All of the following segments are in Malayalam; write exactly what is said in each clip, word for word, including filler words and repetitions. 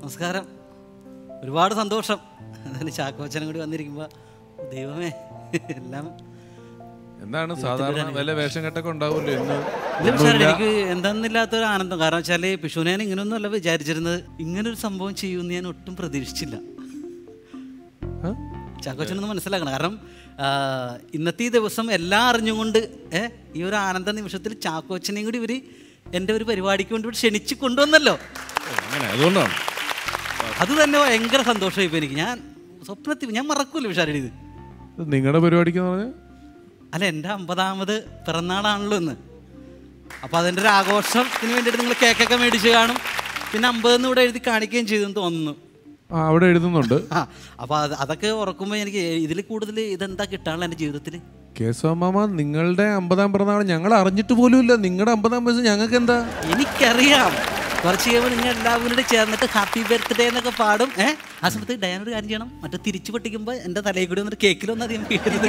നമസ്കാരം. ഒരുപാട് സന്തോഷം. എന്തായാലും ചാക്കോച്ചനും കൂടി വന്നിരിക്കുമ്പോൾ ദൈവമേ എല്ലാം എന്താണ് സാധാരണ വല്ല വേഷം കെട്ടൊക്കെ ഉണ്ടാവുമല്ലോ ഇന്ന്. എനിക്ക് എന്താന്നില്ലാത്തൊരു ആനന്ദം. കാരണം വെച്ചാൽ പിഷുവിനെ ഞാൻ ഇങ്ങനെയൊന്നും അല്ല വിചാരിച്ചിരുന്നത്. ഇങ്ങനൊരു സംഭവം ചെയ്യുമെന്ന് ഞാൻ ഒട്ടും പ്രതീക്ഷിച്ചില്ല. ചാക്കോച്ചനൊന്ന് മനസ്സിലാക്കണം. കാരണം ഇന്നത്തെ ഈ ദിവസം എല്ലാം അറിഞ്ഞുകൊണ്ട് ഏഹ് ഈ ഒരു ആനന്ദ നിമിഷത്തിൽ ചാക്കോച്ചനെയും കൂടി ഇവർ എൻ്റെ ഒരു പരിപാടിക്ക് വേണ്ടി ഇവിടെ ക്ഷണിച്ച് കൊണ്ടുവന്നല്ലോ. അതുകൊണ്ടാണ് അത് തന്നെ ഭയങ്കര സന്തോഷമായി ഇപ്പോൾ എനിക്ക്. ഞാൻ സ്വപ്നത്തിൽ ഞാൻ മറക്കൂല്ലോ വിഷാരടി. ഇത് നിങ്ങളുടെ പരിപാടിക്ക് പറഞ്ഞാൽ അല്ല, എൻ്റെ അമ്പതാമത് പിറന്നാളാണല്ലോ ഇന്ന്. അപ്പോൾ അതിൻ്റെ ഒരു ആഘോഷത്തിന് വേണ്ടിയിട്ട് നിങ്ങൾ കേക്കൊക്കെ മേടിച്ച് കാണും. പിന്നെ അമ്പതെന്ന് ഇവിടെ എഴുതി കാണിക്കുകയും ചെയ്തെന്ന് തോന്നുന്നു. ആ അവിടെ എഴുതുന്നുണ്ട്. ആ അപ്പോൾ അത് അതൊക്കെ ഓർക്കുമ്പോൾ എനിക്ക് ഇതിൽ കൂടുതൽ ഇതെന്താ കിട്ടാനുള്ള എൻ്റെ ജീവിതത്തിൽ. കേശവമാമ, നിങ്ങളുടെ അമ്പതാം പിറന്നാൾ ഞങ്ങൾ അറിഞ്ഞിട്ട് പോലും ഇല്ല. നിങ്ങളുടെ അമ്പതാം വയസ്സ് ഞങ്ങൾക്ക് എന്താ? എനിക്കറിയാം. കുറച്ച് കഴിയുമ്പോൾ നിങ്ങൾ എല്ലാവരും കൂടെ ചേർന്നിട്ട് ഹാപ്പി ബർത്ത്ഡേ എന്നൊക്കെ പാടും. ഏഹ് ആ സമയത്ത് ഡയാനൊരു കാര്യം ചെയ്യണം. മറ്റേ തിരിച്ചു പൊട്ടിക്കുമ്പോൾ എൻ്റെ തലയിൽ കൂടി വന്നിട്ട് കേക്കിലൊന്നും അധികം വീഴരുത്.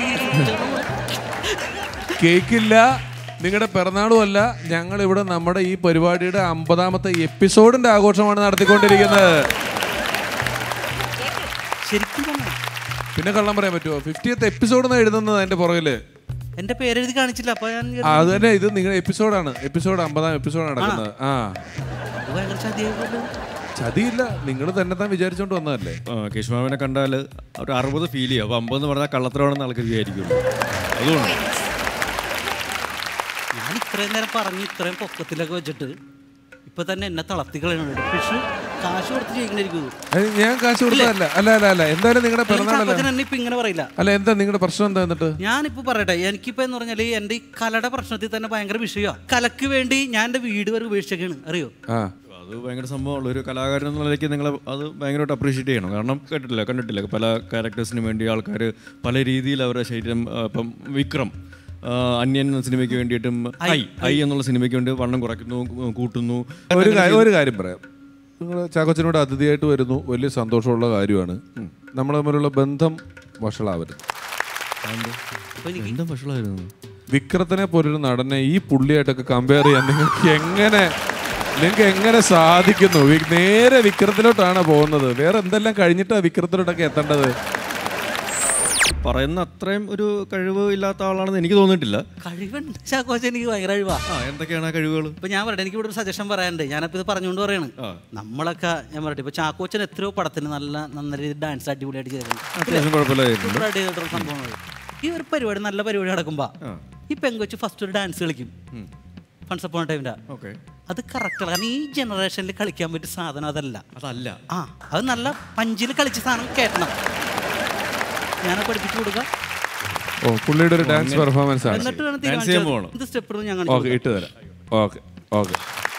കേക്കില്ല, നിങ്ങളുടെ പിറന്നാളും അല്ല. ഞങ്ങൾ ഇവിടെ നമ്മുടെ ഈ പരിപാടിയുടെ അമ്പതാമത്തെ എപ്പിസോഡിന്റെ ആഘോഷമാണ് നടത്തിക്കൊണ്ടിരിക്കുന്നത്. ശരിക്കും പിന്നെ കള്ളം പറയാൻ പറ്റുമോ? ഫിഫ്റ്റിയത്ത് എപ്പിസോഡ് എഴുതുന്നത് അതിന്റെ പുറകില് എന്റെ പേരെഴുതി കാണിച്ചില്ല. അപ്പൊ ഞാൻ അത് തന്നെ, ഇത് നിങ്ങളുടെ എപ്പിസോഡാണ്. എപ്പിസോഡ് അമ്പതാം എപ്പിസോഡ് നടക്കുന്നത്. ആ ചതിയില്ല, നിങ്ങൾ തന്നെ താൻ വിചാരിച്ചോണ്ട് വന്നതല്ലേ. കേശവമാമനെ കണ്ടാൽ ഒരു അറുപത് ഫീൽ ചെയ്യും. അപ്പൊ അമ്പതെന്ന് പറഞ്ഞാൽ കള്ളത്തരമാണെന്ന് ആൾക്കാർ വിചാരിക്കുള്ളൂ. അതുകൊണ്ട് ഞാൻ ഇത്രയും നേരം പറഞ്ഞ് ഇത്രയും പൊക്കത്തിലൊക്കെ വെച്ചിട്ട് ഇപ്പൊ തന്നെ എന്നെ തളർത്തിക്കളയുന്നുണ്ട്. പക്ഷെ കാശ് കൊടുത്ത് ചെയ്യണായിരിക്കും. ഞാൻ കാശ് കൊടുത്തതല്ല. അല്ല അല്ല അല്ല എന്തായാലും നിങ്ങളുടെ പിറന്നാളല്ല. ഇപ്പൊ ഇങ്ങനെ പറയില്ല. അല്ല, എന്താ നിങ്ങളുടെ പ്രശ്നം എന്താ? എന്നിട്ട് ഞാനിപ്പോ പറയട്ടെ, എനിക്കിപ്പോ എന്ന് പറഞ്ഞാല് എന്റെ ഈ കലയുടെ പ്രശ്നത്തിൽ തന്നെ ഭയങ്കര വിഷയമാണ്. കലക്ക് വേണ്ടി ഞാൻ എന്റെ വീട് വരെ ഉപേക്ഷിച്ചൊക്കെയാണ്. അറിയോ? അത് ഭയങ്കര സംഭവമുള്ള ഒരു കലാകാരൻ എന്നുള്ള നിലയ്ക്ക് നിങ്ങൾ അത് ഭയങ്കരമായിട്ട് അപ്രീഷിയേറ്റ് ചെയ്യണം. കാരണം കേട്ടിട്ടില്ല കണ്ടിട്ടില്ല പല ക്യാരക്ടേഴ്സിന് വേണ്ടി ആൾക്കാർ പല രീതിയിൽ അവരുടെ ശരീരം, ഇപ്പം വിക്രം അന്യൻ സിനിമയ്ക്ക് വേണ്ടിയിട്ടും ഐ ഐ എന്നുള്ള സിനിമയ്ക്ക് വേണ്ടി വണ്ണം കുറയ്ക്കുന്നു, കൂട്ടുന്നു. ഒരു ഒരു കാര്യം പറയാം, നിങ്ങൾ ചാക്കോച്ചനോട് അതിഥിയായിട്ട് വരുന്നു, വലിയ സന്തോഷമുള്ള കാര്യമാണ്. നമ്മൾ തമ്മിലുള്ള ബന്ധം വഷളാവരുത്. എന്താ വഷളായിരുന്നു? വിക്രത്തിനെ പോലൊരു നടനെ ഈ പുള്ളിയായിട്ടൊക്കെ കമ്പയർ ചെയ്യാൻ നിങ്ങൾക്ക് എങ്ങനെ നിങ്ങൾക്ക് എങ്ങനെ സാധിക്കുന്നു? നേരെ വിക്രത്തിലോട്ടാണ് പോകുന്നത്. വേറെ എന്തെല്ലാം കഴിഞ്ഞിട്ടാണ് വിക്രത്തിലോട്ടൊക്കെ എത്തേണ്ടത്? പറയുന്ന അത്രയും ഒരു കഴിവ് ഇല്ലാത്ത ആളാണെന്ന് എനിക്ക് തോന്നിയിട്ടില്ല. കഴിവുണ്ട് ചാക്കോച്ചൻ, എനിക്ക് ഭയങ്കര കഴിവാ. എന്തൊക്കെയാണ് ആ കഴിവുകൾ? ഇപ്പൊ ഞാൻ പറയട്ടെ, എനിക്ക് ഇവിടെ ഒരു സജഷൻ പറയാനുണ്ട്. ഞാനപ്പോൾ ഇത് പറഞ്ഞുകൊണ്ട് പറയാണ്, നമ്മളൊക്കെ ഞാൻ പറയട്ടെ, ഇപ്പൊ ചാക്കോച്ചൻ എത്രയോ പടത്തിന് നല്ല നല്ല രീതിയിൽ ഡാൻസ് അടിപൊളിയായിട്ട് ചെയ്തിട്ടുണ്ട്. സംഭവങ്ങൾ ഈ ഒരു പരിപാടി നല്ല പരിപാടി നടക്കുമ്പോ ഈ പെങ്കൊച്ച് ഫസ്റ്റ് ഒരു ഡാൻസ് കളിക്കും. ഫൺസ് അപ്പോൺ ടൈമിന്റെ അത് കറക്റ്റ്. കാരണം ഈ ജനറേഷനിൽ കളിക്കാൻ പറ്റിയ സാധനം അതല്ല. അതല്ല ആ അത് നല്ല പഞ്ചിൽ കളിച്ച സാധനം കേട്ടണം. ഞാൻ പഠിപ്പിച്ചു കൊടുക്കാം. ഓ, പുള്ളിയുടെ ഒരു ഡാൻസ് പെർഫോമൻസ് ആണ്. എന്നിട്ട് വേണം തീരുമാനിച്ചാൽ ഇത് സ്റ്റെപ്പ് ഞാൻ ഇട്ട് തരാം. ഓക്കെ ഓക്കെ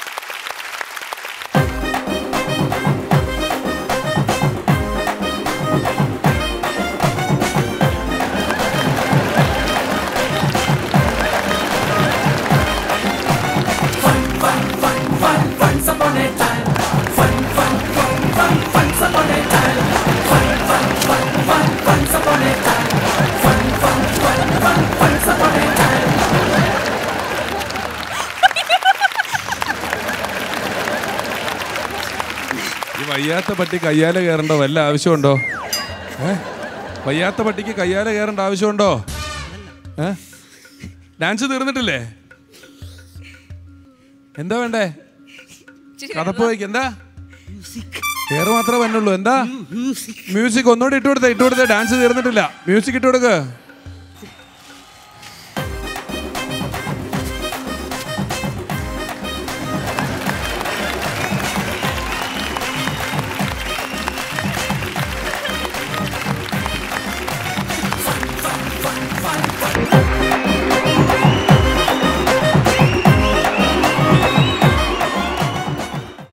വയ്യാത്ത പട്ടി കയ്യാല കയറേണ്ട വല്ല ആവശ്യമുണ്ടോ? ഏ വയ്യാത്ത പട്ടിക്ക് കയ്യാല കയറേണ്ട ആവശ്യമുണ്ടോ? ഏ ഡാൻസ് തീർന്നിട്ടില്ലേ? എന്താ വേണ്ടേ? കഥപ്പോയിക്ക് എന്താ കയറ് മാത്രമേ വന്നുള്ളൂ. എന്താ മ്യൂസിക് ഒന്നുകൂടി ഇട്ടുകൊടുത്തേ ഇട്ടുകൊടുത്തേ ഡാൻസ് തീർന്നിട്ടില്ല. മ്യൂസിക് ഇട്ടുകൊടുക്ക്.